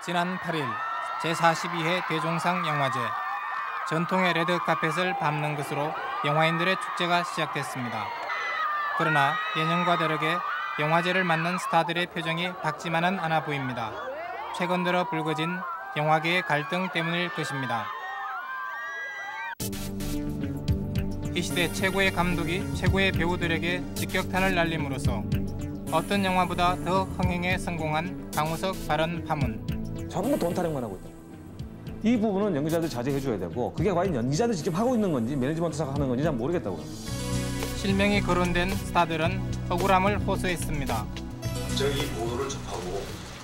지난 8일 제42회 대종상 영화제. 전통의 레드카펫을 밟는 것으로 영화인들의 축제가 시작됐습니다. 그러나 예년과 다르게 영화제를 맞는 스타들의 표정이 밝지만은 않아 보입니다. 최근 들어 불거진 영화계의 갈등 때문일 것입니다. 이 시대 최고의 감독이 최고의 배우들에게 직격탄을 날림으로써 어떤 영화보다 더 흥행에 성공한 강우석 발언 파문. 전부 돈 타령만 하고 있다. 이 부분은 연기자들 자제해줘야 되고 그게 과연 연기자들 직접 하고 있는 건지 매니지먼트사가 하는 건지 잘 모르겠다고요. 실명이 거론된 스타들은 억울함을 호소했습니다. 갑자기 이 보도를 접하고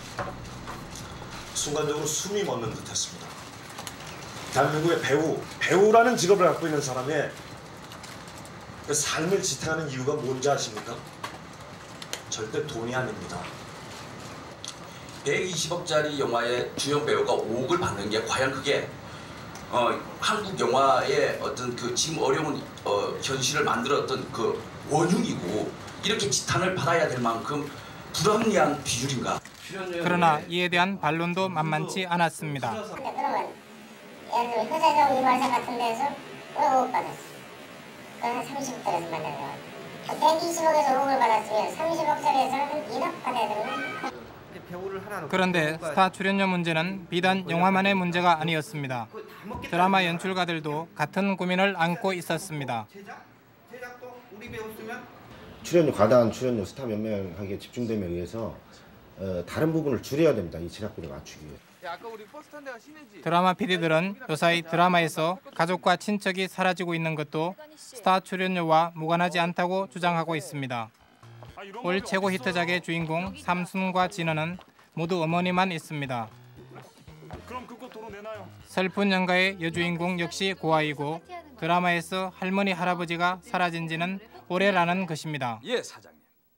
순간적으로 숨이 멎는 듯했습니다. 대한민국의 배우라는 직업을 갖고 있는 사람의 그 삶을 지탱하는 이유가 뭔지 아십니까? 절대 돈이 아닙니다. 120억짜리 영화의 주연 배우가 5억을 받는 게 과연 그게 한국 영화의 어떤 그 지금 어려운 현실을 만들었던 그 원흉이고 이렇게 지탄을 받아야 될 만큼 불합리한 비율인가? 그러나 이에 대한 반론도 만만치 않았습니다. 그러면 예를 들면 효자정 이발사 같은 데서 5억 받았어. 그건 한 30억짜리에서 만나요. 120억에서 5억을 받았으면 30억짜리에서는 1억 받아야 되는. 그런데 스타 출연료 문제는 비단 영화만의 문제가 아니었습니다. 드라마 연출가들도 같은 고민을 안고 있었습니다. 과다한 출연료 스타 몇 명에게 집중됨에 의해서 다른 부분을 줄여야 됩니다. 이 제작비를 맞추기 위해. 드라마 PD들은 요사이 드라마에서 가족과 친척이 사라지고 있는 것도 스타 출연료와 무관하지 않다고 주장하고 있습니다. 올 최고 히트작의 주인공 삼순과 진원은 모두 어머니만 있습니다. 슬픈 영가의 여주인공 역시 고아이고 드라마에서 할머니 할아버지가 사라진 지는 오래라는 것입니다. 예, 사장님.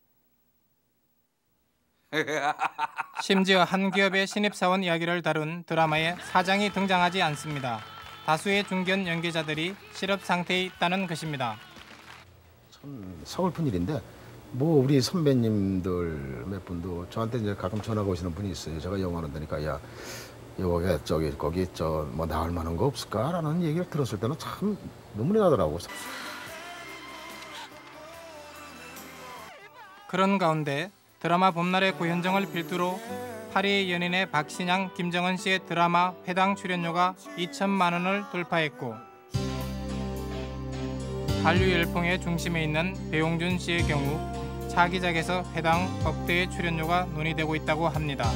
심지어 한 기업의 신입사원 이야기를 다룬 드라마에 사장이 등장하지 않습니다. 다수의 중견 연기자들이 실업 상태에 있다는 것입니다. 참 서글픈 일인데 뭐 우리 선배님들 몇 분도 저한테 이제 가끔 전화가 오시는 분이 있어요. 제가 영화를 하니까 야 여기 거기 뭐 나올 만한 거 없을까라는 얘기를 들었을 때는 참 눈물이 나더라고. 그런 가운데 드라마 봄날의 고현정을 필두로 파리의 연인의 박신양, 김정은 씨의 드라마 회당 출연료가 2천만 원을 돌파했고 한류 열풍의 중심에 있는 배용준 씨의 경우 차기작에서 회당 억대의 출연료가 논의되고 있다고 합니다.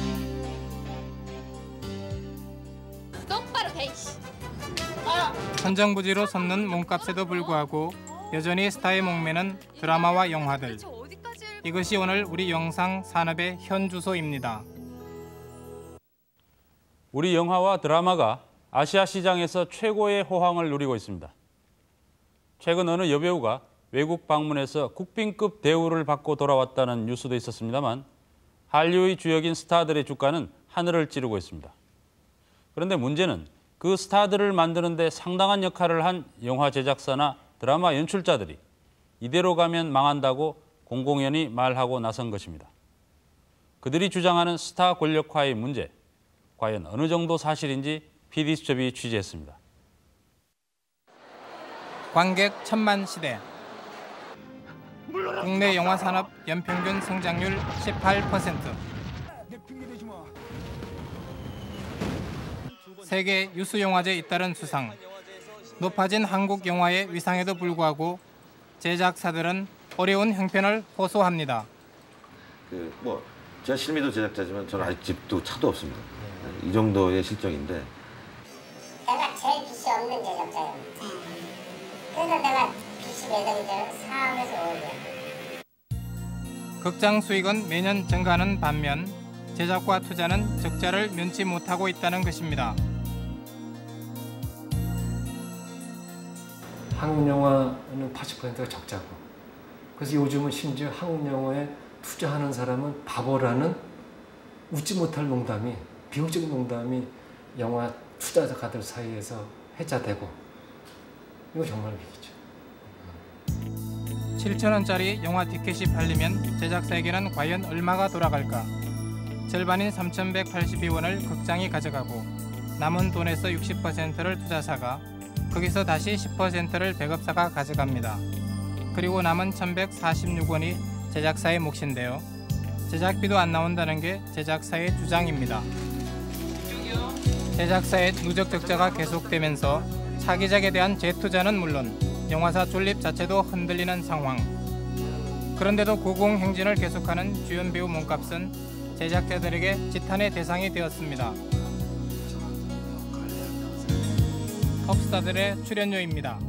똑바로 돼. 천정부지로 섰는 몸값에도 불구하고 여전히 스타의 목매는 드라마와 영화들. 이것이 오늘 우리 영상 산업의 현 주소입니다. 우리 영화와 드라마가 아시아 시장에서 최고의 호황을 누리고 있습니다. 최근 어느 여배우가 외국 방문해서 국빈급 대우를 받고 돌아왔다는 뉴스도 있었습니다만 한류의 주역인 스타들의 주가는 하늘을 찌르고 있습니다. 그런데 문제는 그 스타들을 만드는 데 상당한 역할을 한 영화 제작사나 드라마 연출자들이 이대로 가면 망한다고 공공연히 말하고 나선 것입니다. 그들이 주장하는 스타 권력화의 문제, 과연 어느 정도 사실인지 PD수첩이 취재했습니다. 관객 1000만 시대. 국내 영화 산업 연평균 성장률 18%. 세계 유수영화제 잇따른 수상. 높아진 한국 영화의 위상에도 불구하고 제작사들은 어려운 형편을 호소합니다. 제가 실미도 제작자지만 저는 아직 집도 차도 없습니다. 이 정도의 실정인데. 내가 제일 빚이 없는 제작자예요. 그래서 내가 빚이 예정이대로 4억에서 5억이야. 극장 수익은 매년 증가하는 반면 제작과 투자는 적자를 면치 못하고 있다는 것입니다. 한국 영화는 80%가 적자고, 그래서 요즘은 심지어 한국 영화에 투자하는 사람은 바보라는 웃지 못할 농담이, 비용적인 농담이 영화 투자가들 사이에서 회자되고, 이거 정말 위기죠. 7,000원짜리 영화 티켓이 팔리면 제작사에게는 과연 얼마가 돌아갈까? 절반인 3,182원을 극장이 가져가고 남은 돈에서 60%를 투자사가 거기서 다시 10%를 배급사가 가져갑니다. 그리고 남은 1,146원이 제작사의 몫인데요. 제작비도 안 나온다는 게 제작사의 주장입니다. 제작사의 누적 적자가 계속되면서 차기작에 대한 재투자는 물론 영화사 존립 자체도 흔들리는 상황. 그런데도 고공행진을 계속하는 주연 배우 몸값은 제작자들에게 지탄의 대상이 되었습니다. 톱스타들의 출연료입니다.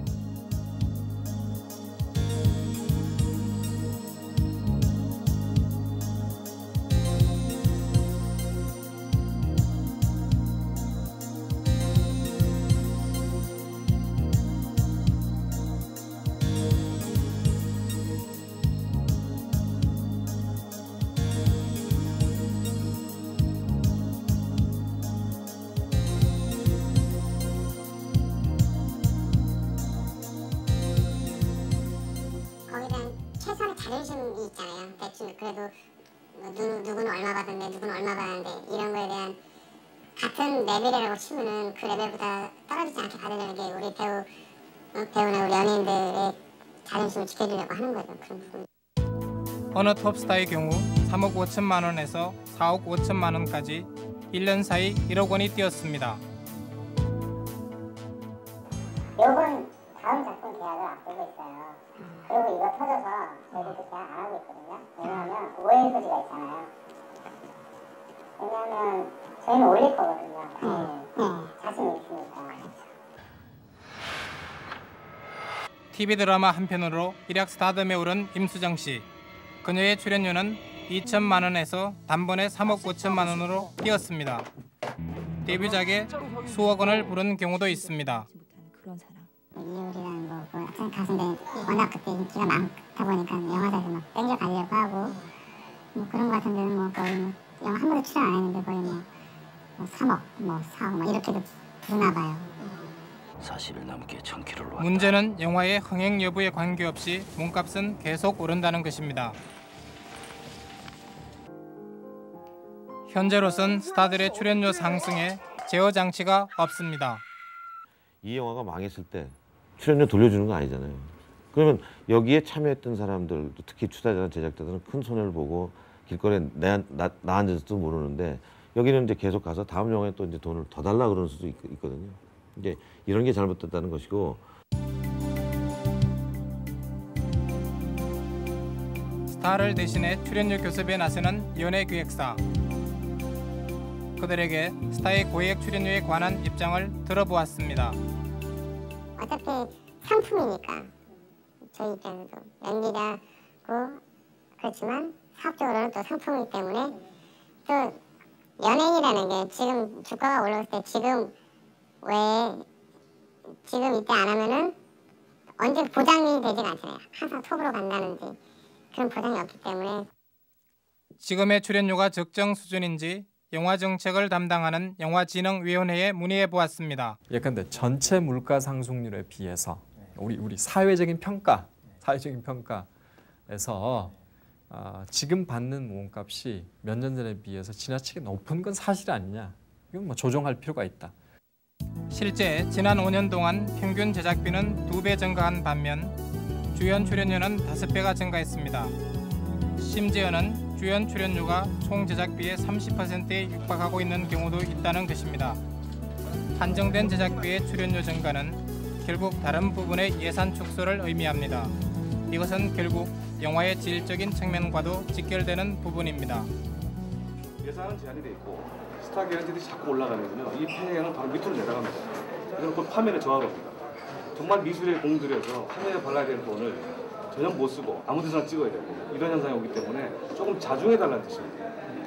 자존심이 있잖아요. 대충 그래도 누구는 얼마 받았는데 누구는 얼마 받았는데 이런 거에 대한 같은 레벨이라고 치면은 그 레벨보다 떨어지지 않게 받으려는 게 우리 배우나 우리 연예인들의 자존심을 지켜주려고 하는 거죠. 그런 부분. 어느 톱스타의 경우 3억 5천만 원에서 4억 5천만 원까지 1년 사이 1억 원이 뛰었습니다. 요번 다음 작품 계약을 앞두고 있어요. 그리고 이거 터져서 저희도 계약 안 하고 있거든요. 왜냐하면 오해 소지가 있잖아요. 왜냐하면 저희는 올릴 거거든요. 자신 있으니까. TV 드라마 한 편으로 일약 스타덤에 오른 임수정 씨. 그녀의 출연료는 2천만 원에서 단번에 3억 5천만 원으로 뛰었습니다. 데뷔작에 수억 원을 부른 경우도 있습니다. 이효리라는 뭐 학생 가수인데 워낙 그때 인기가 많다 보니까 영화사에서 막 땡겨가려고 하고 뭐 그런 거 같은 데는 뭐 거의 뭐 영화 한 번도 출연 안 했는데 거의 뭐 3억, 뭐 4억 뭐 이렇게도 부르나 봐요. 사실을 넘게 1,000km를 왔다. 문제는 영화의 흥행 여부에 관계없이 몸값은 계속 오른다는 것입니다. 현재로선 스타들의 출연료 상승에 제어 장치가 없습니다. 이 영화가 망했을 때 출연료 돌려주는 거 아니잖아요. 그러면 여기에 참여했던 사람들, 특히 투자자나 제작자들은 큰 손해를 보고 길거리에 나앉아서도 모르는데 여기는 이제 계속 가서 다음 영화에 또 이제 돈을 더 달라 그러는 수도 있거든요. 이제 이런 게 잘못됐다는 것이고. 스타를 대신해 출연료 교섭에 나서는 연예기획사. 그들에게 스타의 고액 출연료에 관한 입장을 들어보았습니다. 어차피 상품이니까 저희 입장에서도 연기자고 그렇지만 사업적으로는 또 상품이기 때문에 또 연예인이라는 게 지금 주가가 올랐을 때 지금 왜 지금 이때 안 하면은 언제 보장이 되지가 않잖아요. 항상 톱으로 간다는지 그런 보장이 없기 때문에 지금의 출연료가 적정 수준인지 영화 정책을 담당하는 영화진흥위원회에 문의해 보았습니다. 예컨대 전체 물가 상승률에 비해서 우리 사회적인 평가에서 지금 받는 몸값이 몇 년 전에 비해서 지나치게 높은 건 사실 아니냐. 이건 뭐 조정할 필요가 있다. 실제 지난 5년 동안 평균 제작비는 2배 증가한 반면 주연 출연료는 5배가 증가했습니다. 심지어는 주연 출연료가 총 제작비의 30%에 육박하고 있는 경우도 있다는 것입니다. 한정된 제작비의 출연료 증가는 결국 다른 부분의 예산 축소를 의미합니다. 이것은 결국 영화의 질적인 측면과도 직결되는 부분입니다. 예산은 제한이 돼 있고 스타 기획들이 자꾸 올라가면요, 이 편향은 바로 밑으로 내려갑니다. 이건 곧 파면에 저하거든요. 정말 미술에 공들여서 화면에 발라야 되는 돈을 전혀 못 쓰고 아무 데서나 찍어야 되고 이런 현상이 오기 때문에 조금 자중해달라는 뜻입니다.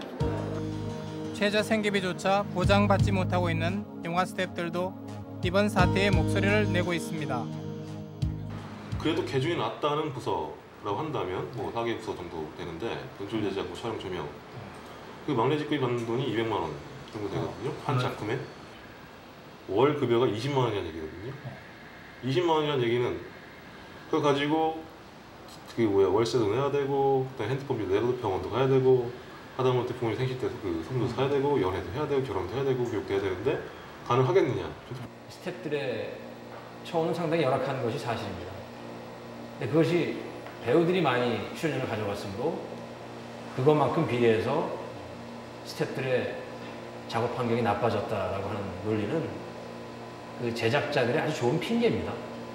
최저 생계비조차 보장받지 못하고 있는 영화 스태프들도 이번 사태에 목소리를 내고 있습니다. 그래도 개중이 낮다는 부서라고 한다면 뭐 4개 부서 정도 되는데 연출 제작, 촬영 조명 그 막내 직급이 받는 돈이 200만 원 정도 되거든요. 한 작품에 월 급여가 20만 원이라는 얘기거든요. 20만 원이라는 얘기는 그거 가지고 월세도 내야 되고, 그다음에 핸드폰 비도 내고, 병원도 가야 되고, 하다못해 부모님 생신 때 그 선물도 사야 되고 연애도 해야 되고 결혼도 해야 되고 교육도 해야 되는데 가능하겠느냐. 스태프들의 처우는 상당히 열악한 것이 사실입니다. 근데 그것이 배우들이 많이 출연료를 가져갔으므로 그것만큼 비례해서 스태프들의 작업 환경이 나빠졌다라고 하는 논리는 그 제작자들의 아주 좋은 핑계입니다.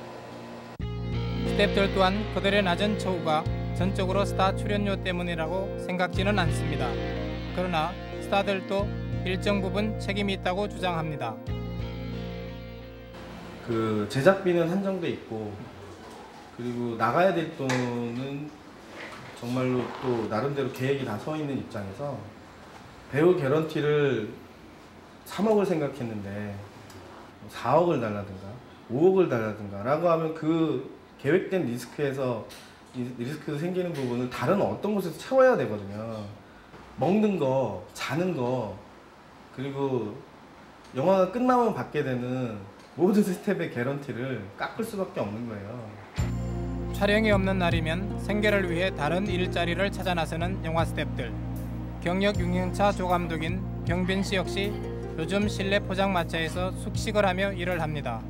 스태프들 또한 그들의 낮은 처우가 전적으로 스타 출연료 때문이라고 생각지는 않습니다. 그러나 스타들도 일정 부분 책임이 있다고 주장합니다. 그 제작비는 한정돼 있고 그리고 나가야 될 돈은 정말로 또 나름대로 계획이 다 서 있는 입장에서 배우 개런티를 3억을 생각했는데 4억을 달라든가 5억을 달라든가 라고 하면 그 계획된 리스크에서 리스크 생기는 부분을 다른 어떤 곳에서 채워야 되거든요. 먹는 거, 자는 거, 그리고 영화가 끝나면 받게 되는 모든 스텝의 개런티를 깎을 수밖에 없는 거예요. 촬영이 없는 날이면 생계를 위해 다른 일자리를 찾아 나서는 영화 스태프들. 경력 6년차 조감독인 병빈 씨 역시 요즘 실내 포장마차에서 숙식을 하며 일을 합니다.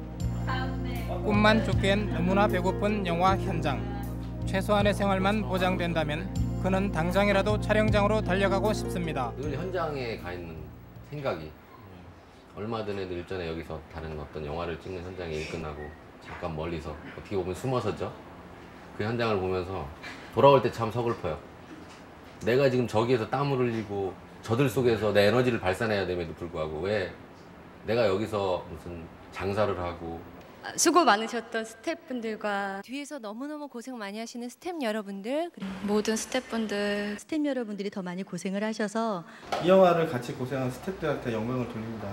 꿈만 쫓기엔 너무나 배고픈 영화 현장. 최소한의 생활만 보장된다면 그는 당장이라도 촬영장으로 달려가고 싶습니다. 늘 현장에 가 있는 생각이 얼마 전에도 일전에 여기서 다른 어떤 영화를 찍는 현장에 일 끝나고 잠깐 멀리서 어떻게 보면 숨어서죠. 그 현장을 보면서 돌아올 때 참 서글퍼요. 내가 지금 저기에서 땀을 흘리고 저들 속에서 내 에너지를 발산해야 됨에도 불구하고 왜 내가 여기서 무슨 장사를 하고. 수고 많으셨던 스태프분들과 뒤에서 너무너무 고생 많이 하시는 스태프 여러분들, 모든 스태프분들, 스태프 여러분들이 더 많이 고생을 하셔서 이 영화를 같이 고생한 스태프들한테 영광을 돌립니다.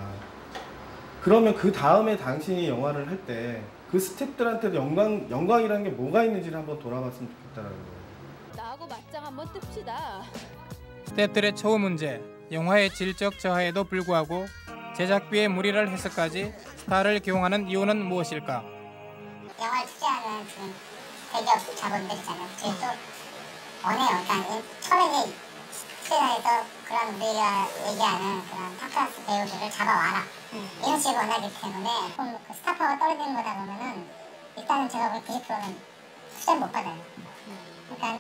그러면 그 다음에 당신이 영화를 할 때 그 스태프들한테도 영광이라는 게 뭐가 있는지를 한번 돌아봤으면 좋겠다라는 거예요. 나하고 맞짱 한번 뜹시다. 스태프들의 처우 문제, 영화의 질적 저하에도 불구하고 제작비에 무리를 해서까지 스타를 기용하는 이유는 무엇일까? 영화를 투자하는 지금 대기업 자본들이잖아요. 그래서 원해요. 그러니까 처음에 스튜디오에서 그런 우리가 얘기하는 그런 탑클래스 배우들을 잡아와라. 이런 식으로 원하기 때문에 그 스타파가 떨어지는 거다 보면은 일단은 제가 보기 90%는 투자를 못 받아요. 그러니까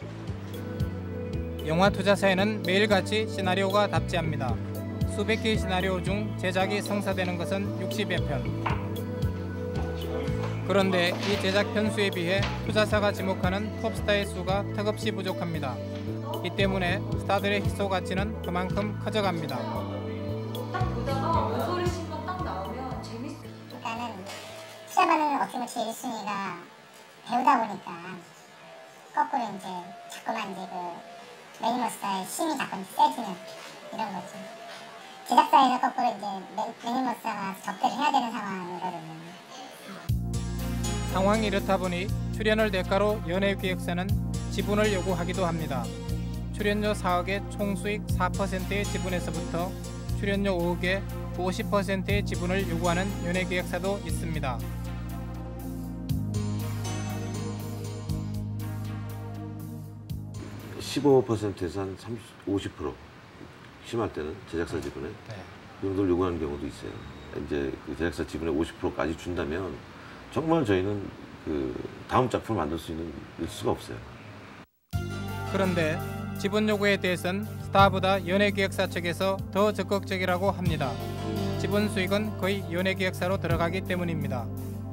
영화 투자사에는 매일같이 시나리오가 답지합니다. 수백 개의 시나리오 중 제작이 성사되는 것은 60여 편. 그런데 이 제작 편수에 비해 투자사가 지목하는 톱스타의 수가 턱없이 부족합니다. 이 때문에 스타들의 희소 가치는 그만큼 커져갑니다. 딱 보다가 모서리 신고 딱 나오면 재밌어. 그러니까는 투자받는 어떻게 보면 제일 1순위가 배우다 보니까 거꾸로 이제 자꾸만 이제 그 매니머스의 힘이 자꾸 세지는 이런 거죠. 제작사에서 거꾸로 이제 매니머스가 접대를 해야 되는 상황이거든요. 상황이 이렇다 보니 출연을 대가로 연예기획사는 지분을 요구하기도 합니다. 출연료 4억의 총수익 4%의 지분에서부터 출연료 5억의 50%의 지분을 요구하는 연예기획사도 있습니다. (15%에서) 한 50% 심할 때는 제작사 지분에 그 정도를 요구하는 경우도 있어요. 이제 그 제작사 지분의 50%까지 준다면 정말 저희는 그 다음 작품을 만들 수 있는 수가 없어요. 그런데 지분 요구에 대해서는 스타보다 연예기획사 측에서 더 적극적이라고 합니다. 지분 수익은 거의 연예기획사로 들어가기 때문입니다.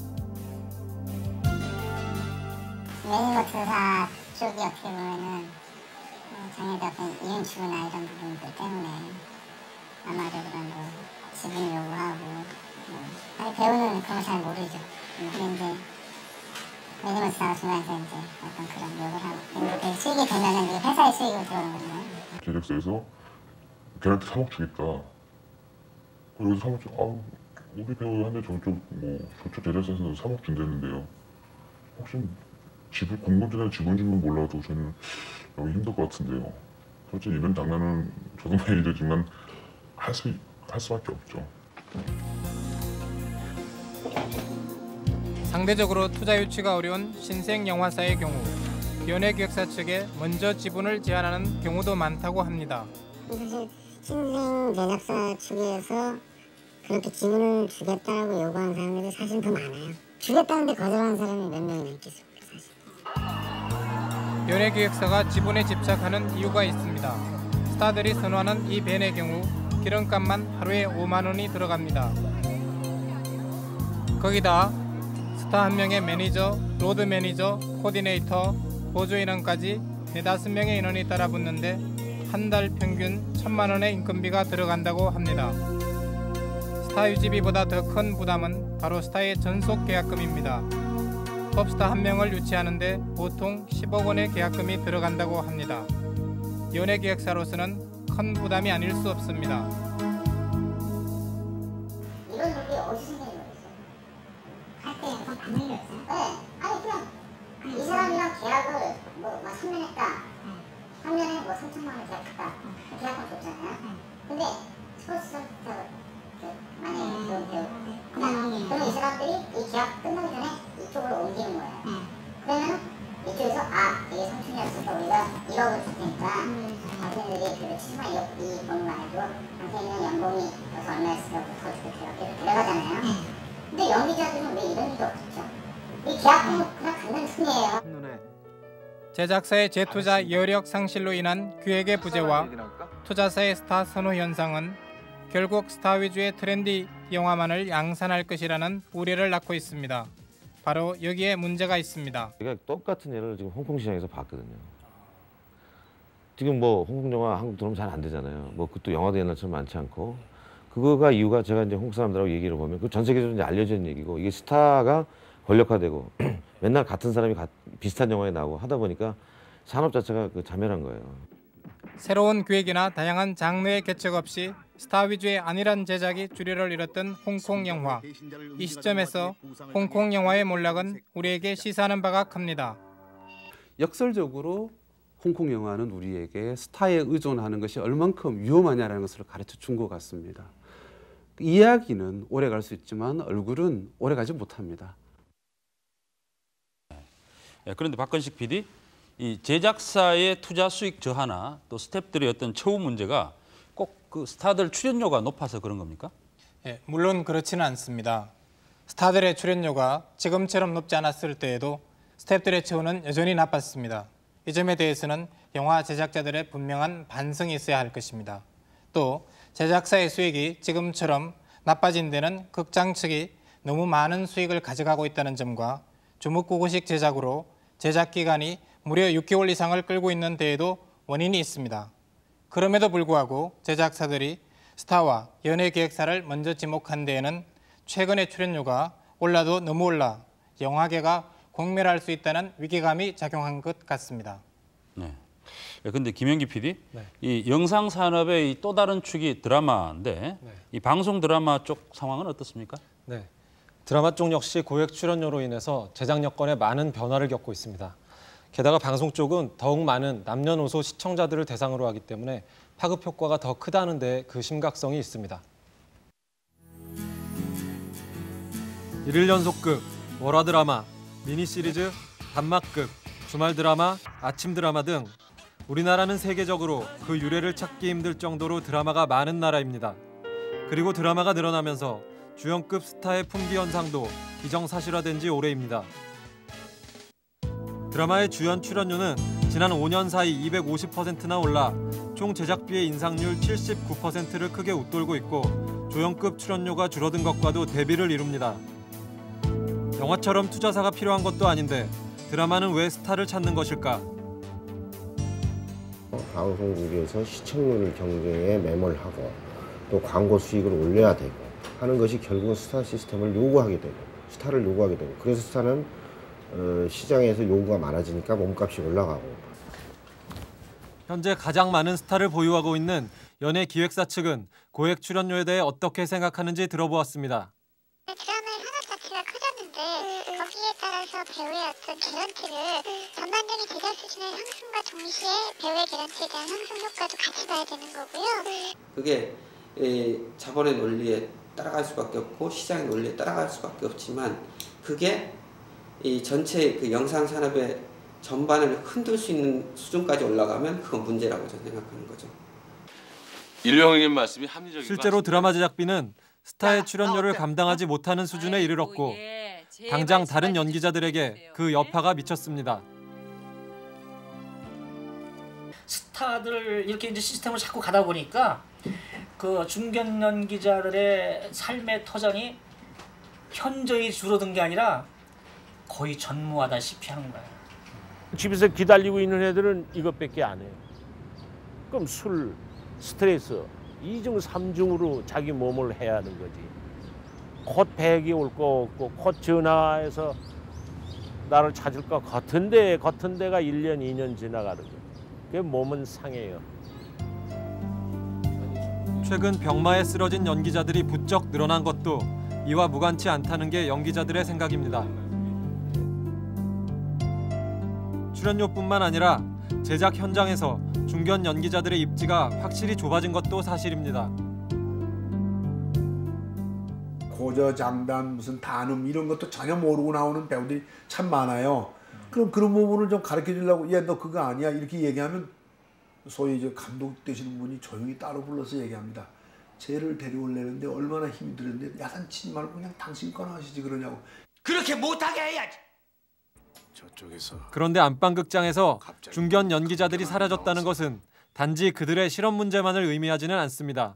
매니머스사 쪽이 어떻게 보면은 장애자 이윤추구나 이런 부분들 때문에 아마도 그런 뭐 지분 요구하고 아니 배우는 그런 거 잘 모르죠. 근데 이제 매니머스사가 중간에서 이제 어떤 그런 요구를 하고 근데 수익이 되면은 이게 회사의 수익으로 들어오는 거예요. 제작사에서 걔한테 3억 주니까 그리고 3억 주 우리 배우한테 저쪽 제작사에서 3억 준다는데요. 혹시 지분 공모전에 지분 주면 몰라도 저는 여기 힘들 것 같은데요. 솔직히 이런 장난은 저도 매일이지만 할 수밖에 없죠. 상대적으로 투자 유치가 어려운 신생 영화사의 경우 연예기획사 측에 먼저 지분을 제한하는 경우도 많다고 합니다. 사실 신생 제작사 측에서 그렇게 지분을 주겠다고 요구하는 사람들이 사실 더 많아요. 주겠다는데 거절하는 사람이 몇 명이나 있겠습니까, 사실. 연예기획사가 지분에 집착하는 이유가 있습니다. 스타들이 선호하는 이 밴의 경우 기름값만 하루에 5만 원이 들어갑니다. 거기다 스타 한 명의 매니저, 로드 매니저, 코디네이터, 보조 인원까지 4-5명의 인원이 따라붙는데 한 달 평균 1,000만 원의 인건비가 들어간다고 합니다. 스타 유지비보다 더 큰 부담은 바로 스타의 전속 계약금입니다. 톱스타 한 명을 유치하는데 보통 10억 원의 계약금이 들어간다고 합니다. 연예기획사로서는 큰 부담이 아닐 수 없습니다. 이런 얘기 어디서 생각이 모르겠어요. 할 때 약간 반응이 없어요. 네. 아니 그냥 이 사람이랑 계약을 뭐 3년 했다. 3년에 뭐 3천만 원 계약했다. 계약금 줬잖아요. 근데 스포츠센터 만약에 그럼 이 사람들이 이 계약 끝나기 전에 이쪽으로 옮기는 거예요. 그러면 이쪽에서 이게 3천이었으니까 우리가 1억을 줄 테니까 당신들이 그 7만 2억 번만 해도 당신은 연봉이 여기서 얼마였으니까 더 주겠대요. 이렇게 들어가잖아요. 근데 연기자들은 왜 이런 일이 없죠? 이 계약금은 그냥 갖는 돈이에요. 제작사의 재투자 여력 상실로 인한 기획의 부재와 투자사의 스타 선호 현상은 결국 스타 위주의 트렌디 영화만을 양산할 것이라는 우려를 낳고 있습니다. 바로 여기에 문제가 있습니다. 제가 똑같은 예를 지금 홍콩 시장에서 봤거든요. 지금 뭐 홍콩 영화 한국 들어오면 잘 안 되잖아요. 뭐 그것도 영화도 옛날처럼 많지 않고 그거가 이유가 제가 이제 홍콩 사람들하고 얘기를 보면 그 전 세계적으로 이제 알려진 얘기고 이게 스타가 권력화되고 맨날 같은 사람이 비슷한 영화에 나오고 하다 보니까 산업 자체가 자멸한 거예요. 새로운 기획이나 다양한 장르의 개척 없이 스타 위주의 안일한 제작이 주류를 이뤘던 홍콩 영화. 이 시점에서 홍콩 영화의 몰락은 우리에게 시사하는 바가 큽니다. 역설적으로 홍콩 영화는 우리에게 스타에 의존하는 것이 얼만큼 위험하냐는 것을 가르쳐 준 것 같습니다. 이야기는 오래 갈 수 있지만 얼굴은 오래 가지 못합니다. 그런데 박건식 PD, 이 제작사의 투자 수익 저하나 또 스태프들의 어떤 처우 문제가 꼭 그 스타들 출연료가 높아서 그런 겁니까? 물론 그렇지는 않습니다. 스타들의 출연료가 지금처럼 높지 않았을 때에도 스태프들의 처우는 여전히 나빴습니다. 이 점에 대해서는 영화 제작자들의 분명한 반성이 있어야 할 것입니다. 또 제작사의 수익이 지금처럼 나빠진 데는 극장 측이 너무 많은 수익을 가져가고 있다는 점과 주목구구식 제작으로 제작 기간이 무려 6개월 이상을 끌고 있는 데에도 원인이 있습니다. 그럼에도 불구하고 제작사들이 스타와 연예기획사를 먼저 지목한 데에는 최근의 출연료가 올라도 너무 올라 영화계가 공멸할 수 있다는 위기감이 작용한 것 같습니다. 네. 그런데 김영기 PD, 이 영상 산업의 또 다른 축이 드라마인데 이 방송 드라마 쪽 상황은 어떻습니까? 네. 드라마 쪽 역시 고액 출연료로 인해서 제작 여건에 많은 변화를 겪고 있습니다. 게다가 방송 쪽은 더욱 많은 남녀노소 시청자들을 대상으로 하기 때문에 파급 효과가 더 크다는 데 그 심각성이 있습니다. 1일 연속극, 월화 드라마, 미니 시리즈, 단막극, 주말 드라마, 아침 드라마 등 우리나라는 세계적으로 그 유래를 찾기 힘들 정도로 드라마가 많은 나라입니다. 그리고 드라마가 늘어나면서 주연급 스타의 품귀 현상도 기정사실화된 지 오래입니다. 드라마의 주연 출연료는 지난 5년 사이 250%나 올라 총 제작비의 인상률 79%를 크게 웃돌고 있고 조연급 출연료가 줄어든 것과도 대비를 이룹니다. 영화처럼 투자사가 필요한 것도 아닌데 드라마는 왜 스타를 찾는 것일까? 방송국에서 시청률 경쟁에 매몰하고 또 광고 수익을 올려야 되고 하는 것이 결국은 스타 시스템을 요구하게 되고 스타를 요구하게 되고 그래서 스타는 시장에서 요구가 많아지니까 몸값이 올라가고. 현재 가장 많은 스타를 보유하고 있는 연예기획사 측은 고액 출연료에 대해 어떻게 생각하는지 들어보았습니다. 드라마의 산업 자체가 커졌는데 거기에 따라서 배우의 어떤 개런티를 전반적인 제작 수준의 상승과 동시에 배우의 개런티에 대한 상승 효과도 같이 봐야 되는 거고요. 그게 자본의 논리에 따라갈 수밖에 없고 시장의 논리에 따라갈 수밖에 없지만 그게 이 전체 그 영상 산업의 전반을 흔들 수 있는 수준까지 올라가면 그건 문제라고 저는 생각하는 거죠. 일용님 말씀이 합리적인 실제로 드라마 제작비는 스타의 출연료를 감당하지 못하는 수준에 이르렀고 당장 다른 연기자들에게 그 여파가 미쳤습니다. 스타들 이렇게 이제 시스템을 자꾸 가다 보니까 그 중견 연기자들의 삶의 터전이 현저히 줄어든 게 아니라 거의 전무하다시피 하는 거예요. 집에서 기다리고 있는 애들은 이것밖에 안 해요. 그럼 술, 스트레스, 2중, 3중으로 자기 몸을 해야 하는 거지. 곧 백이 올 거 없고 곧 전화해서 나를 찾을 것 같은데 같은 데가 1년, 2년 지나가는 거예요. 그게 몸은 상해요. 최근 병마에 쓰러진 연기자들이 부쩍 늘어난 것도 이와 무관치 않다는 게 연기자들의 생각입니다. 출연료뿐만 아니라 제작 현장에서 중견 연기자들의 입지가 확실히 좁아진 것도 사실입니다. 고저장단, 무슨 단음 이런 것도 전혀 모르고 나오는 배우들이 참 많아요. 그럼 그런 부분을 좀 가르쳐 주려고 야, 너 그거 아니야 이렇게 얘기하면 소위 이제 감독 되시는 분이 조용히 따로 불러서 얘기합니다. 쟤를 데려올려는데 얼마나 힘이 들었는데 야단치지 말고 그냥 당신 거나 하시지 그러냐고. 그렇게 못하게 해야지. 저쪽에서. 그런데 안방극장에서 중견 연기자들이 사라졌다는 것은 단지 그들의 실험 문제만을 의미하지는 않습니다.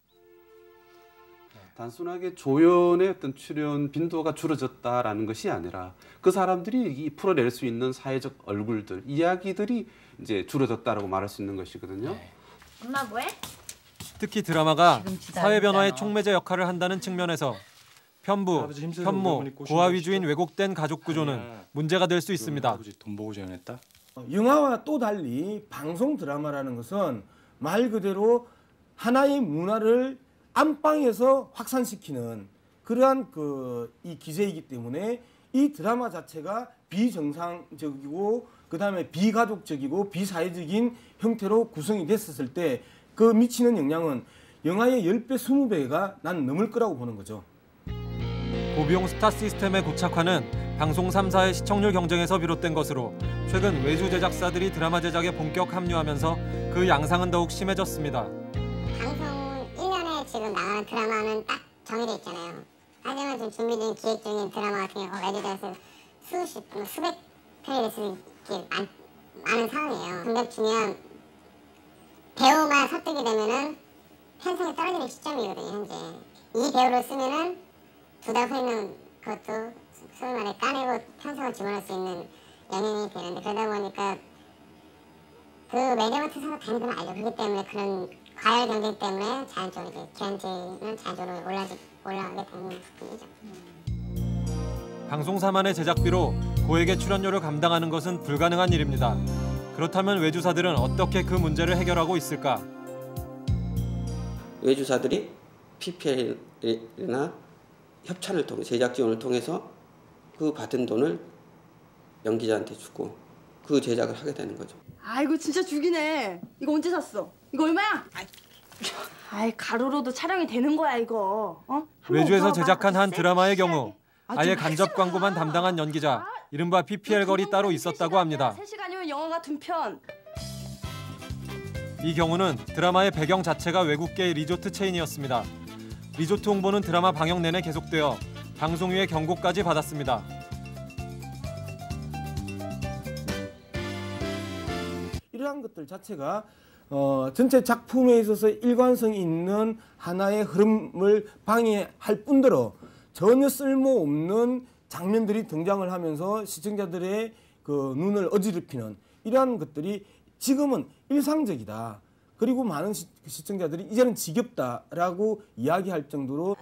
단순하게 조연의 어떤 출연 빈도가 줄어졌다라는 것이 아니라 그 사람들이 풀어낼 수 있는 사회적 얼굴들, 이야기들이 이제 줄어졌다라고 말할 수 있는 것이거든요. 엄마 뭐해? 특히 드라마가 사회 변화의 촉매제 역할을 한다는 측면에서 편부, 편모, 고아 위주인 왜곡된 가족 구조는 문제가 될 수 있습니다. 돈 보고 재혼했다? 영화와 또 달리 방송 드라마라는 것은 말 그대로 하나의 문화를 안방에서 확산시키는 그러한 이 기세이기 때문에 이 드라마 자체가 비정상적이고 그다음에 비가족적이고 비사회적인 형태로 구성이 됐었을 때 그 미치는 영향은 영화의 10배, 20배가 난 넘을 거라고 보는 거죠. 고비용 스타 시스템의 고착화는 방송 3사의 시청률 경쟁에서 비롯된 것으로 최근 외주 제작사들이 드라마 제작에 본격 합류하면서 그 양상은 더욱 심해졌습니다. 방송 1년에 지금 나가는 드라마는 딱 정해져 있잖아요. 하지만 지금 준비 중인 기획 중인 드라마 같은 경우 외주제작사 수백 편이 됐을 게 많은 상황이에요. 근데 중요한 배우만 설득이 되면은 편성이 떨어지는 시점이거든요, 현재. 이 배우를 쓰면은 두 달 서 있는 것도 소위 말해 까내고 편성을 집어넣을 수 있는 영향이 되는데 그러다 보니까 그 매니지먼트에서 다른 건 알죠. 그렇기 때문에 그런 과열 경쟁 때문에 자연적으로 이제 기한제는 자연적으로 올라가게 되는 부분이죠. 방송사만의 제작비로 고액의 출연료를 감당하는 것은 불가능한 일입니다. 그렇다면 외주사들은 어떻게 그 문제를 해결하고 있을까? 외주사들이 PPL이나 협찬을 통해 제작 지원을 통해서 그 받은 돈을 연기자한테 주고 그 제작을 하게 되는 거죠. 아이고 진짜 죽이네. 이거 언제 샀어? 이거 얼마야? 아이 가로로도 촬영이 되는 거야 이거. 외주에서 제작한 한 드라마의 경우 아예 간접 광고만 담당한 연기자, 이른바 PPL 걸이 따로 있었다고 합니다. 3시간이면 영화가 2편. 이 경우는 드라마의 배경 자체가 외국계의 리조트 체인이었습니다. 리조트 홍보는 드라마 방영 내내 계속되어 방송위의 경고까지 받았습니다. 이러한 것들 자체가 전체 작품에 있어서 일관성이 있는 하나의 흐름을 방해할 뿐더러 전혀 쓸모없는 장면들이 등장을 하면서 시청자들의 그 눈을 어지럽히는 이러한 것들이 지금은 일상적이다. 그리고 많은 시청자들이 이제는 지겹다라고 이야기할 정도로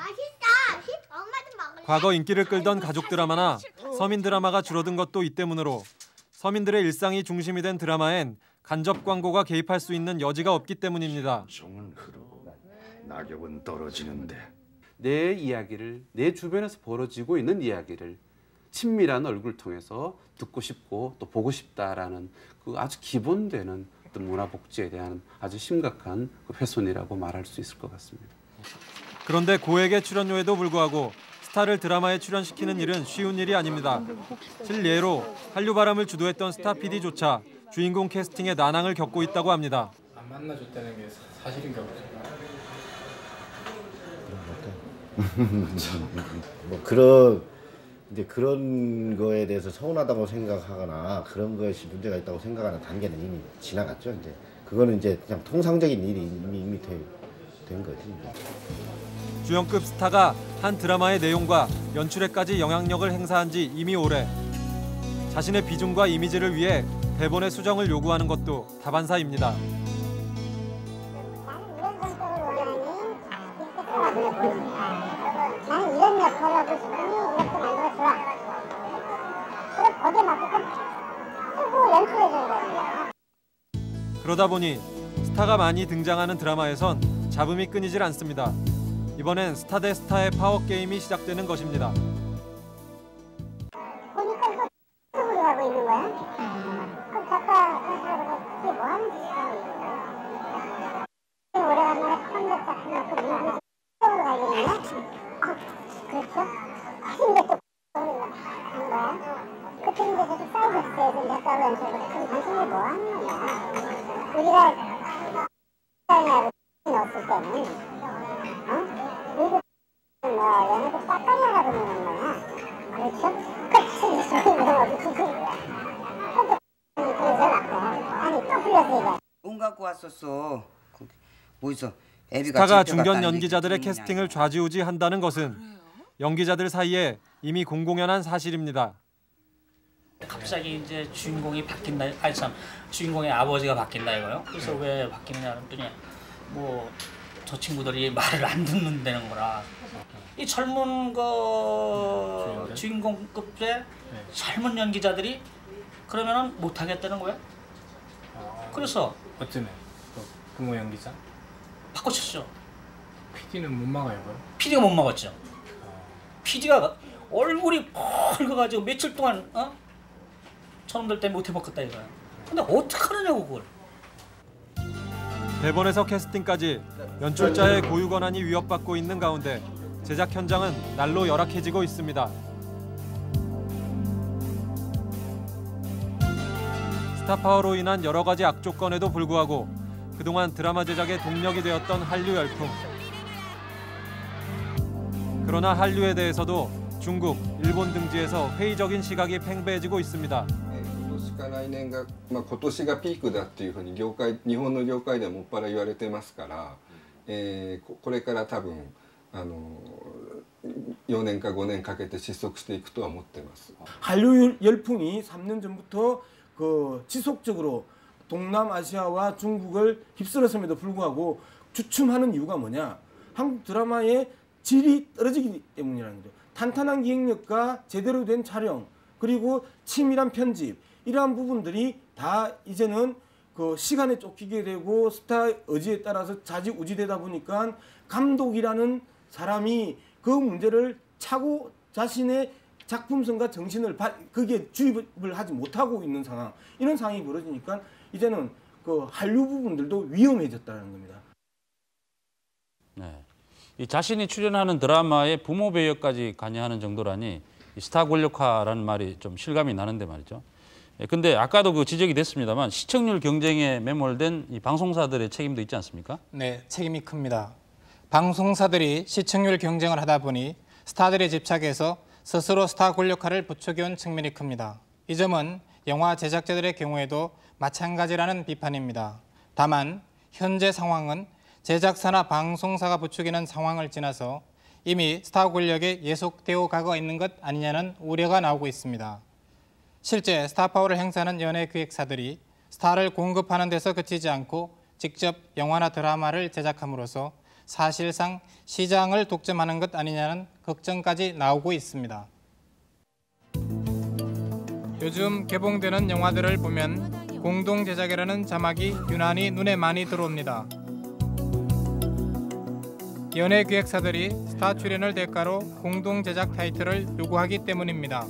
과거 인기를 끌던 가족 드라마나 서민 드라마가 줄어든 것도 이 때문으로 서민들의 일상이 중심이 된 드라마엔 간접 광고가 개입할 수 있는 여지가 없기 때문입니다. 종은 흐르고 낙엽은 떨어지는데 내 이야기를, 내 주변에서 벌어지고 있는 이야기를 친밀한 얼굴 통해서 듣고 싶고 또 보고 싶다라는 그 아주 기본되는 어떤 문화 복지에 대한 아주 심각한 그 훼손이라고 말할 수 있을 것 같습니다. 그런데 고액의 출연료에도 불구하고 스타를 드라마에 출연시키는 일은 쉬운 일이 아닙니다. 실예로 한류바람을 주도했던 스타 PD조차 주인공 캐스팅에 난항을 겪고 있다고 합니다. 만나줬다는 게 사실인가 보죠. 뭐 그런 이제 그런 거에 대해서 서운하다고 생각하거나 그런 것이 문제가 있다고 생각하는 단계는 이미 지나갔죠. 이제 그거는 이제 그냥 통상적인 일이 이미 된 거지. 주연급 스타가 한 드라마의 내용과 연출에까지 영향력을 행사한 지 이미 오래. 자신의 비중과 이미지를 위해 대본의 수정을 요구하는 것도 다반사입니다. 나는 이런 역할을 하고 싶으니 이렇게 만들어줘. 그럼 거기에 맞게 쓰고 연출해주는 거야. 그러다 보니 스타가 많이 등장하는 드라마에선 잡음이 끊이질 않습니다. 이번엔 스타 대 스타의 파워 게임이 시작되는 것입니다. 보니까 또 X으로 하고 있는 거야? 그럼 작가 그게 뭐 하는 짓이야? 오래간만에 컴백 작품을 그 미국 X으로 가야겠네? 그렇죠? 근데 또 하는 거야? 그때 이제 계속 싸우고 있어요. 작가로 연출을. 그럼 당신이 뭐 하는 거야? 우리가 X하고 넣었을 때는 미국 얘네들 짝깔려가 그러는 거야. 그렇죠? 그치, 무슨 소리야. 아니, 또 불려서 얘기해. 돈 갖고 왔었어. 뭐 있어? 스타가 중견 연기자들의 캐스팅을 좌지우지한다는 것은 연기자들 사이에 이미 공공연한 사실입니다. 갑자기 이제 주인공이 바뀐다. 아니 참, 주인공의 아버지가 바뀐다 이거요. 그래서 왜 바뀌느냐 그랬더니 뭐 저 친구들이 말을 안 듣는다는 거라. 이 젊은 거 주인공급의 젊은 연기자들이 그러면은 못 하겠다는 거야. 그래서 어쩌네. 부모 연기자 바꿔쳤죠. PD는 못 막아요, 그럼? PD가 못 막았죠. PD가 얼굴이 붉어가지고 며칠 동안 저놈들 때문에 못 해먹겠다 이거야. 근데 어떡하느냐고 그걸. 대본에서 캐스팅까지 연출자의 고유 권한이 위협받고 있는 가운데 제작 현장은 날로 열악해지고 있습니다. 스타파워로 인한 여러 가지 악조건에도 불구하고 그동안 드라마 제작의 동력이 되었던 한류 열풍. 그러나 한류에 대해서도 중국, 일본 등지에서 회의적인 시각이 팽배해지고 있습니다. 今年か来年が、今年がピークだっていうふうに日本の業界ではもっぱら言われてますから、これから多分4年か5年かけて失速していくとは思ってます. 한류 열풍이 3년 전부터 지속적으로 동남아시아와 중국을 휩쓸었음에도 불구하고 주춤하는 이유가 뭐냐? 한국 드라마의 질이 떨어지기 때문이라는 거죠. 탄탄한 기획력과 제대로 된 촬영, 그리고 치밀한 편집, 이러한 부분들이 다 이제는 시간에 쫓기게 되고 스타 의지에 따라서 좌지우지되다 보니까 감독이라는 사람이 그 문제를 차고 자신의 작품성과 정신을 그게 주입을 하지 못하고 있는 상황, 이런 상황이 벌어지니까 이제는 한류 부분들도 위험해졌다는 겁니다. 네. 이 자신이 출연하는 드라마의 부모 배역까지 관여하는 정도라니 스타 권력화라는 말이 좀 실감이 나는데 말이죠. 근데 아까도 그 지적이 됐습니다만 시청률 경쟁에 매몰된 이 방송사들의 책임도 있지 않습니까? 네, 책임이 큽니다. 방송사들이 시청률 경쟁을 하다 보니 스타들에 집착해서 스스로 스타 권력화를 부추겨온 측면이 큽니다. 이 점은 영화 제작자들의 경우에도 마찬가지라는 비판입니다. 다만 현재 상황은 제작사나 방송사가 부추기는 상황을 지나서 이미 스타 권력에 예속되어 가고 있는 것 아니냐는 우려가 나오고 있습니다. 실제 스타 파워를 행사하는 연예 기획사들이 스타를 공급하는 데서 그치지 않고 직접 영화나 드라마를 제작함으로써 사실상 시장을 독점하는 것 아니냐는 걱정까지 나오고 있습니다. 요즘 개봉되는 영화들을 보면 공동 제작이라는 자막이 유난히 눈에 많이 들어옵니다. 연예 기획사들이 스타 출연을 대가로 공동 제작 타이틀을 요구하기 때문입니다.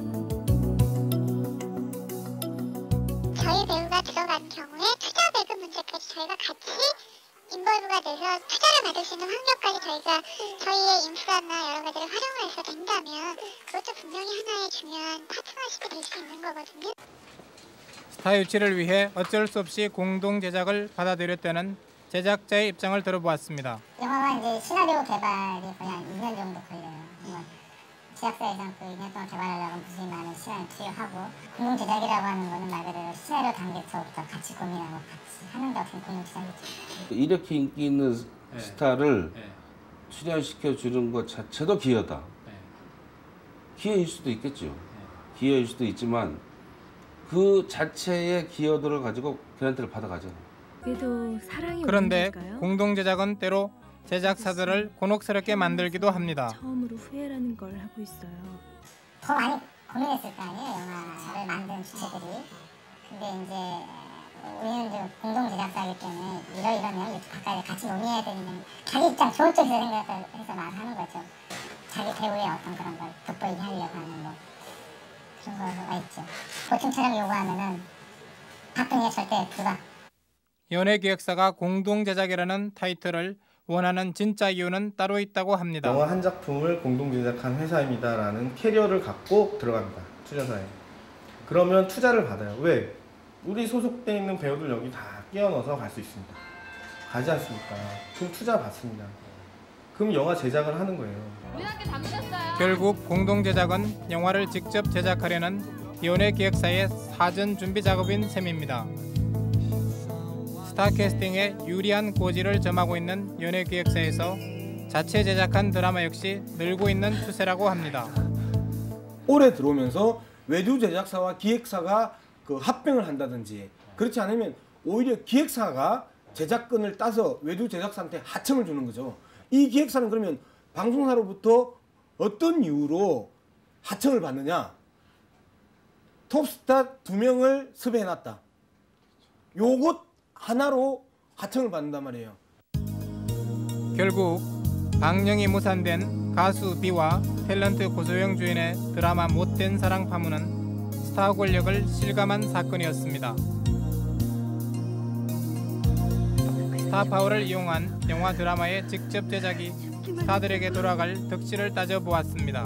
저희 배우가 들어간 경우에 투자 배급 문제까지 저희가 같이 인벌브가 돼서 투자를 받을 수 있는 환경까지 저희가 저희의 인프라나 여러 가지를 활용을 해서 된다면 그것도 분명히 하나의 중요한 파트너십이 될 수 있는 거거든요. 스타 유치를 위해 어쩔 수 없이 공동 제작을 받아들였다는 제작자의 입장을 들어보았습니다. 영화가 이제 시나리오 개발이 거의 한 2년 정도 걸려요. 제작사에서는 그 2년 동안 개발하려고 무수히 많은 시간을 투여하고 공동 제작이라고 하는 거는 말 그대로 시나리오 단계서부터 같이 고민하고 같이 하는 게 어떤 공동 제작이죠. 이렇게 인기 있는 스타를 출연시켜 주는 것 자체도 기여다. 기여일 수도 있겠죠. 기여일 수도 있지만 그 자체의 기여도를 가지고 개런티를 받아가잖아. 그래도 사랑이 그런데 문제일까요? 공동 제작은 때로 제작사들을 곤혹스럽게 만들기도 합니다. 처음으로 후회라는 걸 하고 있어요. 더 많이 고민했을 거 아니에요, 영화를 만든 주체들이. 근데 이제 우리는 좀 공동 제작사이기 때문에 이런 내용 가까이 같이 논의해야 되는 자기 입장 좋은 쪽에서 생각해서 말하는 거죠. 자기 배우의 어떤 그런 걸 돋보이게 하려고 하는 뭐 그런 거가 있죠. 보통 촬영 요구하면은 박근혜 절대 불가. 연예기획사가 공동 제작이라는 타이틀을 원하는 진짜 이유는 따로 있다고 합니다. 영화 한 작품을 공동 제작한 회사입니다라는 캐리어를 갖고 들어갑니다. 투자사에. 그러면 투자를 받아요. 왜? 우리 소속돼 있는 배우들 여기 다 끼워 넣어서 갈 수 있습니다. 가지 않습니까? 그럼 투자 받습니다. 그럼 영화 제작을 하는 거예요. 결국 공동 제작은 영화를 직접 제작하려는 연예기획사의 사전 준비 작업인 셈입니다. 스타 캐스팅에 유리한 고지를 점하고 있는 연예기획사에서 자체 제작한 드라마 역시 늘고 있는 추세라고 합니다. 올해 들어오면서 외주 제작사와 기획사가 그 합병을 한다든지 그렇지 않으면 오히려 기획사가 제작권을 따서 외주 제작사한테 하청을 주는 거죠. 이 기획사는 그러면 방송사로부터 어떤 이유로 하청을 받느냐? 톱스타 2명을 섭외해놨다. 요것 하나로 하청을 받는단 말이에요. 결국 방영이 무산된 가수 B와 탤런트 고소영 주연의 드라마 못된 사랑 파문은 스타 권력을 실감한 사건이었습니다. 스타 파워를 이용한 영화 드라마의 직접 제작이 스타들에게 돌아갈 덕질을 따져보았습니다.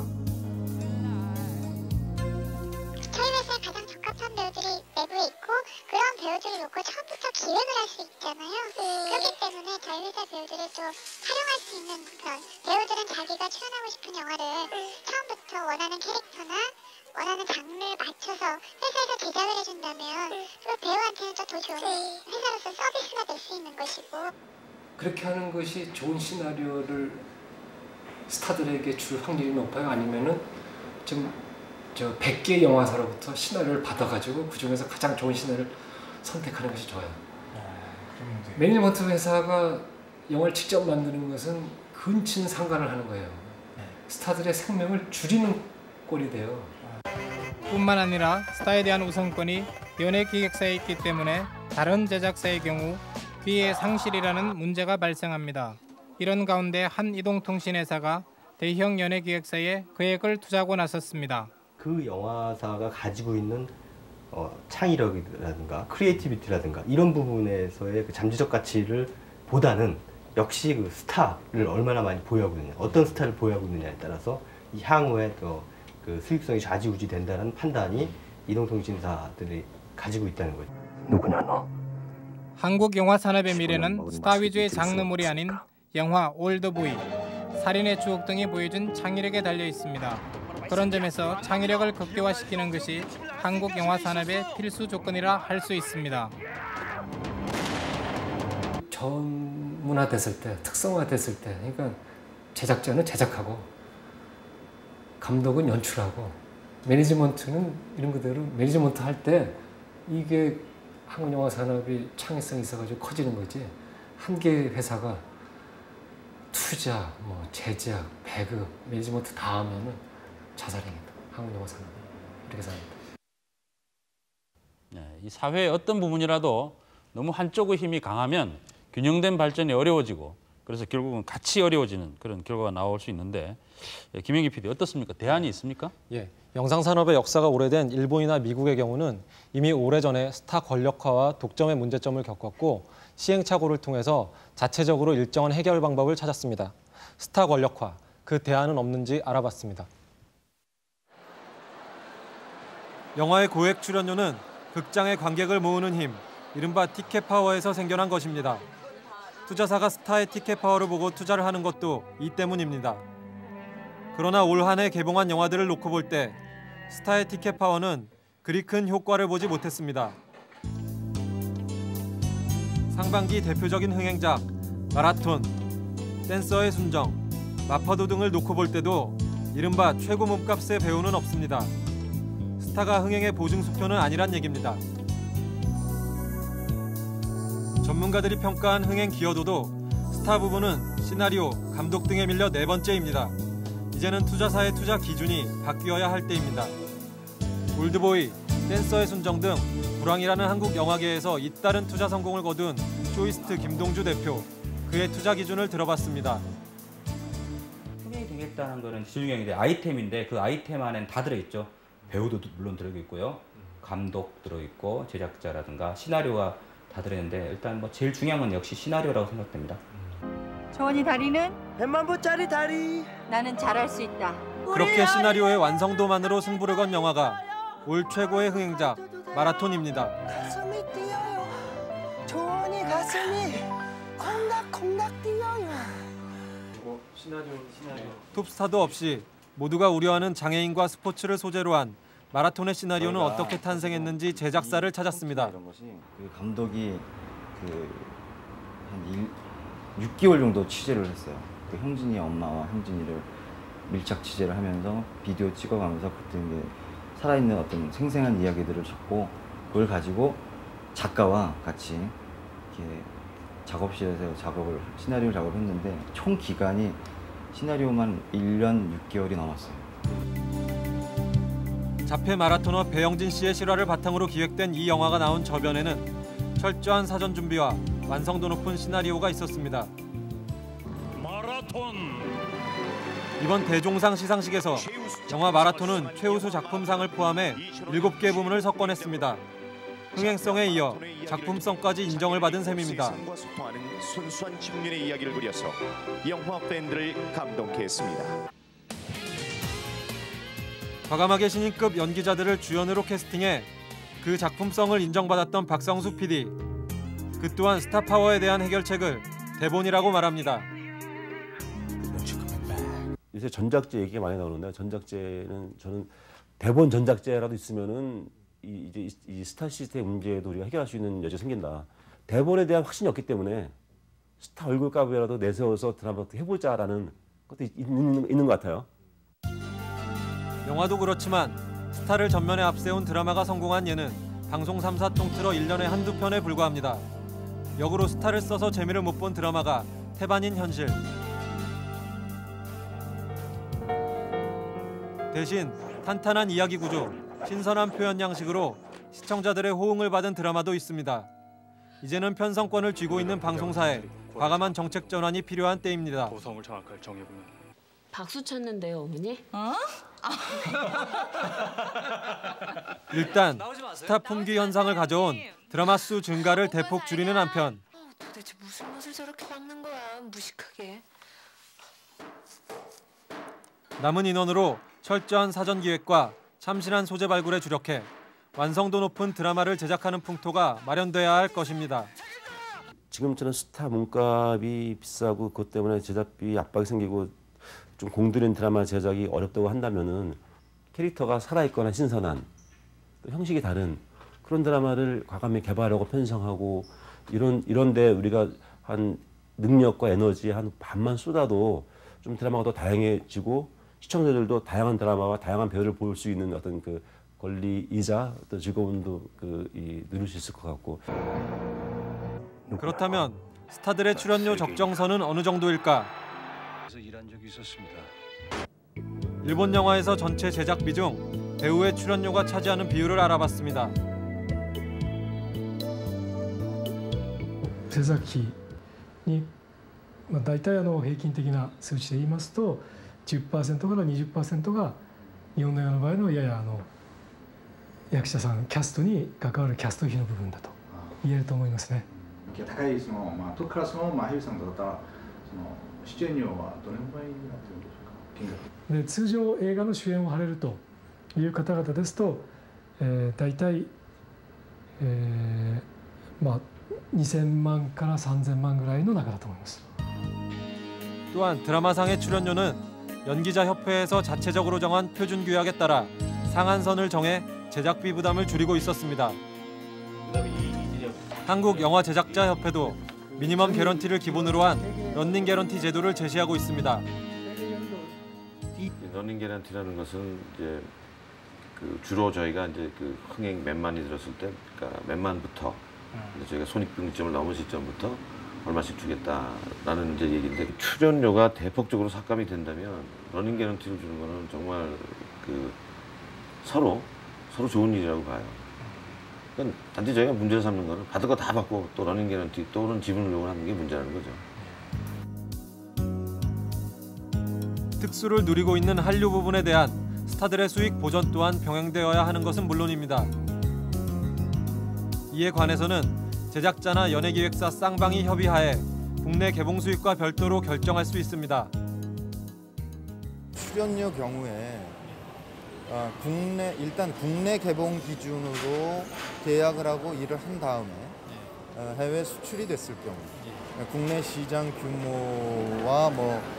저희 회사에 가장 적합한 배우들이 내부에 있고 그런 배우들을 놓고 처음부터 기획을 할 수 있잖아요. 그렇기 때문에 저희 회사 배우들을 또 활용할 수 있는 그런 배우들은 자기가 출연하고 싶은 영화를 처음부터 원하는 캐릭터나 원하는 장르에 맞춰서 회사에서 제작을 해준다면 그 배우한테는 또 더 좋은 회사로서 서비스가 될 수 있는 것이고 그렇게 하는 것이 좋은 시나리오를 스타들에게 줄 확률이 높아요? 아니면은 좀 100개 영화사로부터 시나리오를 받아가지고 그 중에서 가장 좋은 시나리오를 선택하는 것이 좋아요. 매니지먼트 회사가 영화를 직접 만드는 것은 근친 상관을 하는 거예요. 스타들의 생명을 줄이는 꼴이 돼요. 뿐만 아니라 스타에 대한 우선권이 연예기획사에 있기 때문에 다른 제작사의 경우 기회 상실이라는 문제가 발생합니다. 이런 가운데 한 이동통신회사가 대형 연예기획사에 계획을 투자하고 나섰습니다. 그 영화사가 가지고 있는 창의력이라든가 크리에이티비티라든가 이런 부분에서의 그 잠재적 가치를 보다는 역시 그 스타를 얼마나 많이 보유하고 있느냐, 어떤 스타를 보유하고 있느냐에 따라서 이 향후에 그 수익성이 좌지우지 된다는 판단이 이동통신사들이 가지고 있다는 거죠. 누구냐 너? 한국 영화 산업의 미래는 스타 위주의 장르물이 아닌 영화, 올드보이, 살인의 추억 등이 보여준 창의력에 달려 있습니다. 그런 점에서 창의력을 극대화시키는 것이 한국 영화 산업의 필수 조건이라 할 수 있습니다. 전문화됐을 때, 특성화됐을 때, 그러니까 제작자는 제작하고 감독은 연출하고 매니지먼트는 이런 그대로 매니지먼트 할 때 이게 한국 영화 산업이 창의성이 있어가지고 커지는 거지. 한 개의 회사가 투자, 제작, 배급, 매니지먼트 다 하면은 자살행위다. 한국 영화 산업이 이렇게 생각합니다. 네, 이 사회의 어떤 부분이라도 너무 한쪽의 힘이 강하면 균형된 발전이 어려워지고 그래서 결국은 같이 어려워지는 그런 결과가 나올 수 있는데 김영기 PD 어떻습니까? 대안이 있습니까? 예, 영상산업의 역사가 오래된 일본이나 미국의 경우는 이미 오래전에 스타 권력화와 독점의 문제점을 겪었고 시행착오를 통해서 자체적으로 일정한 해결 방법을 찾았습니다. 스타 권력화, 그 대안은 없는지 알아봤습니다. 영화의 고액 출연료는 극장의 관객을 모으는 힘, 이른바 티켓 파워에서 생겨난 것입니다. 투자사가 스타의 티켓 파워를 보고 투자를 하는 것도 이 때문입니다. 그러나 올 한 해 개봉한 영화들을 놓고 볼 때 스타의 티켓 파워는 그리 큰 효과를 보지 못했습니다. 상반기 대표적인 흥행작 마라톤, 댄서의 순정, 마파도 등을 놓고 볼 때도 이른바 최고 몸값의 배우는 없습니다. 스타가 흥행의 보증 수표는 아니란 얘기입니다. 전문가들이 평가한 흥행 기여도도 스타 부분은 시나리오, 감독 등에 밀려 4번째입니다. 이제는 투자사의 투자 기준이 바뀌어야 할 때입니다. 올드보이, 댄서의 순정 등 불황이라는 한국 영화계에서 잇따른 투자 성공을 거둔 쇼이스트 김동주 대표, 그의 투자 기준을 들어봤습니다. 흥행이 되겠다는 거는 지중형인데 아이템인데 그 아이템 안에는 다 들어있죠. 배우도 물론 들어있고요. 감독 들어있고 제작자라든가 시나리오가 다 들어있는데 일단 뭐 제일 중요한 건 역시 시나리오라고 생각됩니다. 조원이 다리는 100만 보짜리 다리. 나는 잘할 수 있다. 그렇게 시나리오의 완성도만으로 승부를 건 영화가 올 최고의 흥행작 마라톤입니다. 가슴이 뛰어요. 조원이 가슴이 콩닥콩닥 뛰어요. 시나리오. 톱스타도 없이 모두가 우려하는 장애인과 스포츠를 소재로 한 마라톤의 시나리오는 어떻게 탄생했는지 제작사를 찾았습니다. 그 감독이 한 6개월 정도 취재를 했어요. 그 형진이 엄마와 형진이를 밀착 취재를 하면서 비디오 찍어가면서 그때 이제 살아있는 어떤 생생한 이야기들을 적고 그걸 가지고 작가와 같이 이렇게 작업실에서 시나리오 작업했는데 총 기간이 시나리오만 1년 6개월이 넘었어요. 자폐 마라토너 배영진 씨의 실화를 바탕으로 기획된 이 영화가 나온 저변에는 철저한 사전 준비와 완성도 높은 시나리오가 있었습니다. 마라톤. 이번 대종상 시상식에서 영화 마라톤은 최우수 작품상을 포함해 7개 부문을 석권했습니다. 흥행성에 이어 작품성까지 인정을 받은 셈입니다. 순수한 청년의 이야기를 그려서 영화 팬들을 감동케 했습니다. 과감하게 신인급 연기자들을 주연으로 캐스팅해 그 작품성을 인정받았던 박성수 PD. 그 또한 스타 파워에 대한 해결책을 대본이라고 말합니다. 요새 전작제 얘기가 많이 나오는데 전작제는 저는 대본 전작제라도 있으면은 이제 이 스타 시스템 문제도 우리가 해결할 수 있는 여지가 생긴다. 대본에 대한 확신이 없기 때문에 스타 얼굴값이라도 내세워서 드라마 해보자라는 것도 있는 것 같아요. 영화도 그렇지만 스타를 전면에 앞세운 드라마가 성공한 예는 방송 3사 통틀어 1년에 한두 편에 불과합니다. 역으로 스타를 써서 재미를 못 본 드라마가 태반인 현실. 대신 탄탄한 이야기 구조, 신선한 표현 양식으로 시청자들의 호응을 받은 드라마도 있습니다. 이제는 편성권을 쥐고 있는 방송사에 과감한 정책 전환이 필요한 때입니다. 도성을 장악할 정예군은 박수 쳤는데요, 어머니? 어? 일단 스타 품귀 현상을 가져온 드라마 수 증가를 대폭 줄이는 한편 도대체 무슨 맛을 저렇게 박는 거야, 무식하게. 남은 인원으로 철저한 사전 기획과 참신한 소재 발굴에 주력해 완성도 높은 드라마를 제작하는 풍토가 마련돼야 할 것입니다. 지금처럼 스타 몸값이 비싸고 그것 때문에 제작비 압박이 생기고 좀 공들인 드라마 제작이 어렵다고 한다면은 캐릭터가 살아있거나 신선한 또 형식이 다른 그런 드라마를 과감히 개발하고 편성하고 이런데 우리가 한 능력과 에너지 한 반만 쏟아도 좀 드라마가 더 다양해지고 시청자들도 다양한 드라마와 다양한 배우를 볼 수 있는 어떤 그 권리이자 또 즐거움도 누릴 수 있을 것 같고. 그렇다면 스타들의 출연료 적정선은 어느 정도일까? 일한 적이 있었습니다. 일본 영화에서 전체 제작비 중 배우의 출연료가 차지하는 비율을 알아봤습니다. 제작費に大体平均的な数値で言いますと 10% から 20% が日本の映画の場合のやや役者さんキャストに関わるキャスト費の部分だと言えると思いますね。 高いトップクラスの俳優さんだったら出演料はどれぐらいになってるんでしょうか、金額。 で通常映画の主演を張れるという方々ですと、大体まあ2000万から3000万ぐらいの中だと思います。 또한 드라마상의 출연료는 연기자협회에서 자체적으로 정한 표준 규약에 따라 상한선을 정해 제작비 부담을 줄이고 있었습니다. 한국영화제작자협회도 미니멈 개런티를 기본으로 한 런닝 개런티 제도를 제시하고 있습니다. 런닝 개런티라는 것은 이제 주로 저희가 이제 흥행 몇만이 들었을 때, 그러니까 몇만부터 저희가 손익분기점을 넘은 시점부터 얼마씩 주겠다라는 이제 얘기인데, 출연료가 대폭적으로 삭감이 된다면 러닝 개런티를 주는 거는 정말 서로 좋은 일이라고 봐요. 그러니까 단지 저희가 문제를 삼는 거는 받을 거 다 받고 또 러닝 개런티 또는 지분을 요구하는 게 문제라는 거죠. 특수를 누리고 있는 한류 부분에 대한 스타들의 수익 보전 또한 병행되어야 하는 것은 물론입니다. 이에 관해서는 제작자나 연예기획사 쌍방이 협의하에 국내 개봉 수익과 별도로 결정할 수 있습니다. 출연료 경우에 일단 국내 개봉 기준으로 계약을 하고 일을 한 다음에 해외 수출이 됐을 경우 국내 시장 규모와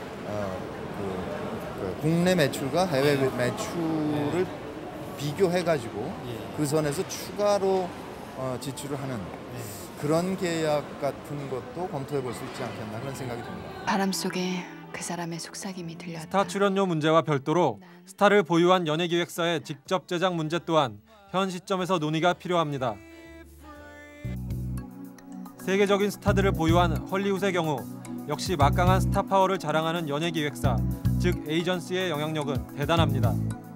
국내 매출과 해외 매출을 비교해가지고 그 선에서 추가로 지출을 하는 그런 계약 같은 것도 검토해 볼 수 있지 않겠나 그런 생각이 듭니다. 바람 속에 그 사람의 속삭임이 들렸다. 스타 출연료 문제와 별도로 스타를 보유한 연예기획사의 직접 제작 문제 또한 현 시점에서 논의가 필요합니다. 세계적인 스타들을 보유한 헐리우드의 경우 역시 막강한 스타 파워를 자랑하는 연예기획사, 즉 에이전시의 영향력은 대단합니다.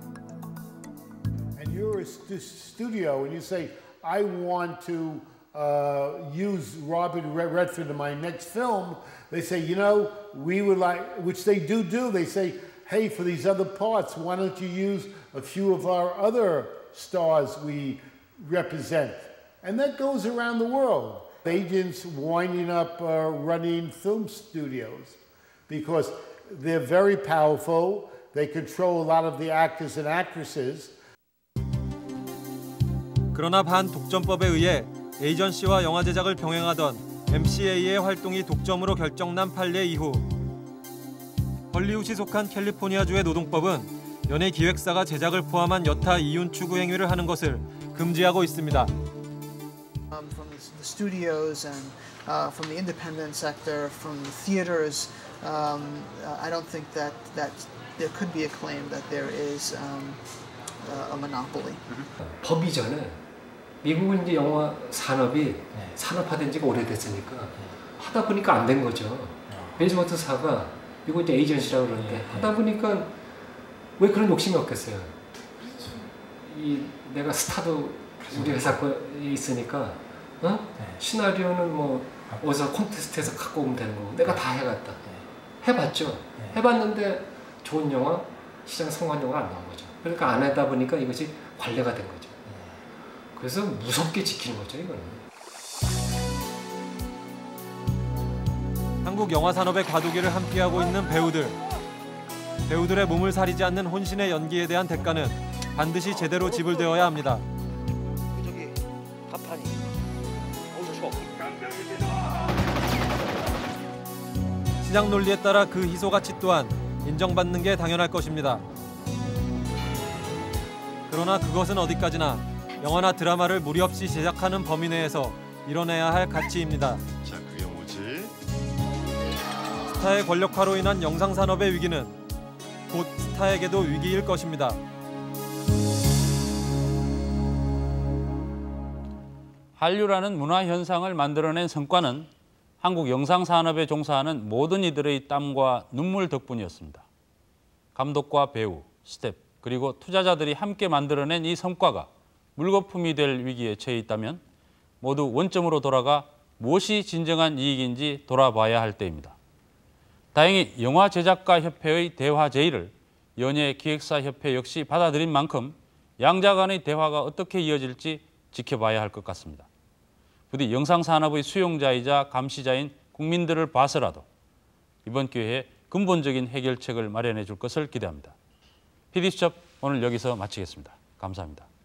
And you're a studio and you say, I want to use Robert Redford in my next film. They say, you know, we would like, which they do. They say, hey, for these other parts, why don't you use a few of our other stars we represent? And that goes around the world. Agents winding up running film studios because they're very powerful. They control a lot of the actors and actresses. 그러나 반독점법에 의해 에이전시와 영화 제작을 병행하던 MCA의 활동이 독점으로 결정난 판례 이후 헐리우드에 속한 캘리포니아주의 노동법은 연예 기획사가 제작을 포함한 여타 이윤 추구 행위를 하는 것을 금지하고 있습니다. From the studios and from the independent sector, from theaters, I don't think that there could be a claim that there is a monopoly. 법 이전에 미국은 이제 영화 산업이 산업화된 지가 오래됐으니까 하다 보니까 안 된 거죠. 베이즈워터사가 미국 이제 에이전시라고 그러는데 하다 보니까 왜 그런 욕심이 없겠어요. 내가 스타도 우리 회사 거에 있으니까 시나리오는 뭐 어디서 콘테스트에서 갖고 오면 되는 거고 내가 다 해갔다. 해봤죠. 해봤는데 좋은 영화, 시장 성공한 영화가 안 나온 거죠. 그러니까 안 하다 보니까 이것이 관례가 된 거죠. 그래서 무섭게 지키는 거죠, 이거는. 한국 영화 산업의 과도기를 함께하고 있는 배우들. 배우들의 몸을 사리지 않는 혼신의 연기에 대한 대가는 반드시 제대로 지불되어야 합니다. 저기 가판이 시장 논리에 따라 그 희소 가치 또한 인정받는 게 당연할 것입니다. 그러나 그것은 어디까지나 영화나 드라마를 무리 없이 제작하는 범위 내에서 이뤄내야 할 가치입니다. 자, 그게 뭐지? 스타의 권력화로 인한 영상 산업의 위기는 곧 스타에게도 위기일 것입니다. 한류라는 문화 현상을 만들어낸 성과는 한국 영상 산업에 종사하는 모든 이들의 땀과 눈물 덕분이었습니다. 감독과 배우, 스텝, 그리고 투자자들이 함께 만들어낸 이 성과가 물거품이 될 위기에 처해 있다면 모두 원점으로 돌아가 무엇이 진정한 이익인지 돌아봐야 할 때입니다. 다행히 영화제작가협회의 대화 제의를 연예기획사협회 역시 받아들인 만큼 양자 간의 대화가 어떻게 이어질지 지켜봐야 할 것 같습니다. 부디 영상산업의 수용자이자 감시자인 국민들을 봐서라도 이번 기회에 근본적인 해결책을 마련해 줄 것을 기대합니다. PD수첩 오늘 여기서 마치겠습니다. 감사합니다.